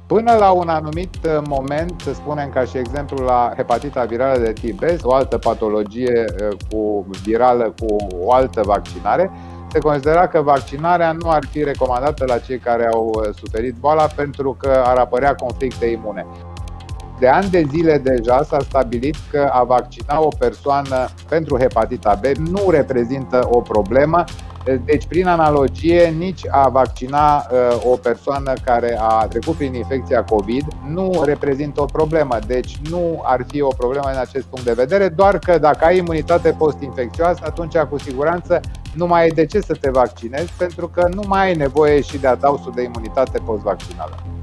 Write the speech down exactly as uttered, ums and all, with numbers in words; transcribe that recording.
Până la un anumit moment, să spunem ca și exemplu la hepatita virală de tip B, o altă patologie cu virală cu o altă vaccinare, se considera că vaccinarea nu ar fi recomandată la cei care au suferit boala pentru că ar apărea conflicte imune. De ani de zile deja s-a stabilit că a vaccina o persoană pentru hepatita B nu reprezintă o problemă. Deci, prin analogie, nici a vaccina uh, o persoană care a trecut prin infecția COVID nu reprezintă o problemă. Deci nu ar fi o problemă în acest punct de vedere, doar că dacă ai imunitate post-infecțioasă, atunci cu siguranță nu mai ai de ce să te vaccinezi, pentru că nu mai ai nevoie și de adausul de imunitate post-vaccinală.